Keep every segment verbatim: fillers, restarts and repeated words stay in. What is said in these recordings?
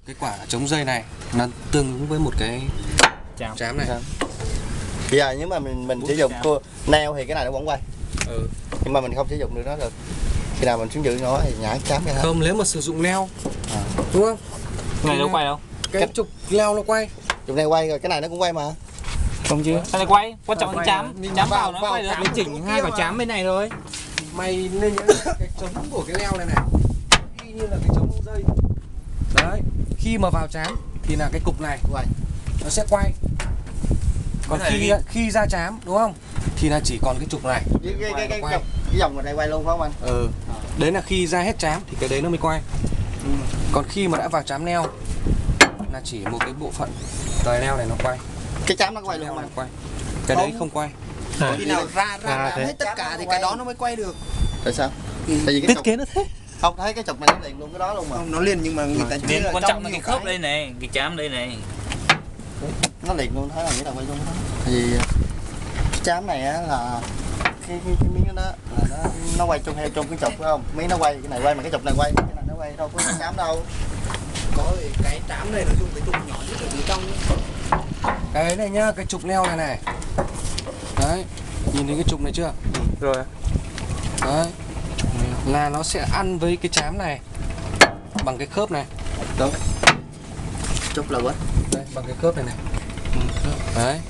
Cái quả chống dây này nó tương ứng với một cái chám, chám này. Bây giờ nếu mà mình mình sử dụng cô neo thì cái này nó vẫn quay. Ừ. Nhưng mà mình không sử dụng được nó được. Khi nào mình xuống giữ nó thì nhả chám ra. Không, nếu mà sử dụng neo à. Đúng không? Cái này nó quay không? Cái, cái trục leo nó quay. Trục này quay rồi, cái này nó cũng quay mà. Không chứ. Cái này quay, quan trọng là chám, chám vào nó quay được. Mình chỉnh hai quả chám bên này thôi. Mày nên nhớ cái chống của cái leo này này y như là cái chống dây. Đấy, khi mà vào chám thì là cái cục này quay nó sẽ quay. Còn khi khi ra chám đúng không? Thì là chỉ còn cái trục này. Cái cái cái, cái, cái, cái dòng ở đây quay luôn phải không anh? Ừ. Đấy là khi ra hết chám thì cái đấy nó mới quay. Ừ. Còn khi mà đã vào chám neo là chỉ một cái bộ phận tời neo này nó quay. Cái chám nó quay luôn mà. Quay. Cái không. Đấy không quay. À, khi nào ra ra, ra hết tất cả thì cái đó nó mới quay được. Tại sao? Ừ. Tại vì cái thiết kế nó thế. Không thấy cái trục này nó liền luôn cái đó luôn mà. Không, nó liền nhưng mà người ta liền, quan trọng là cái khớp đây này, cái chám đây này. Nó liền luôn, thấy là nghĩ là quay luôn đó. Thì cái chám này á là cái, cái, cái miếng đó là nó nó quay chung theo chung cái trục phải không? Miếng nó quay, cái này quay mà cái trục này quay, cái này nó quay đâu có cái chám đâu. Có cái chám này nó dùng cái trục nhỏ nhất ở phía trong. Cái này nhá, cái trục neo này này. Đấy, nhìn thấy cái trục này chưa? Rồi. Đấy. Là nó sẽ ăn với cái chám này bằng cái khớp này. Đúng. Trục là quá. Đây, bằng cái khớp này này. Đấy.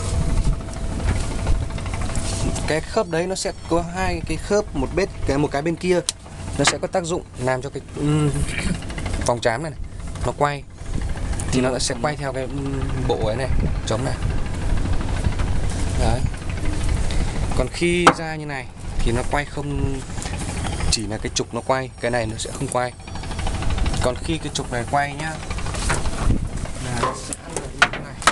Cái khớp đấy nó sẽ có hai cái khớp, một bên cái một cái bên kia nó sẽ có tác dụng làm cho cái um, vòng chám này, này nó quay thì nó sẽ quay theo cái um, bộ ấy này, chống này. Đấy. Còn khi ra như này thì nó quay không, chỉ là cái trục nó quay, cái này nó sẽ không quay. Còn khi cái trục này quay nhá là nó sẽ ăn với cái này.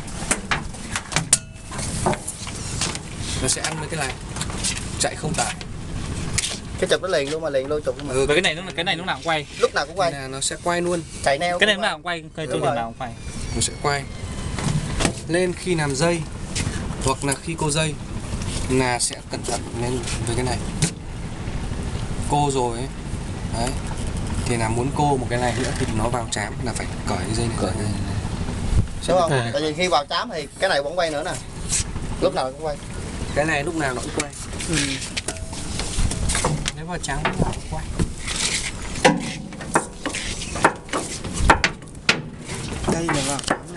Nó sẽ ăn với cái này, chạy không tải. Cái trục nó liền luôn mà liền luôn trục mà. Ừ, cái này nó cái này lúc nào cũng quay. Lúc nào cũng quay. Là nó sẽ quay luôn. Chạy neo. Cái này lúc nào cũng quay, cây tôi nào cũng quay. Nó sẽ quay. Lên khi làm dây hoặc là khi cô dây là sẽ cẩn thận lên với cái này. Cô rồi ấy. Đấy. Thì là muốn cô một cái này nữa thì nó vào chám là phải cởi cái dây này. Cởi này. Đúng không? À. Tại vì khi vào chám thì cái này vẫn quay nữa nè. Lúc nào cũng quay. Cái này lúc nào nó cũng quay. Ừ. Nếu vào chám lúc nào cũng quay. Đây là vào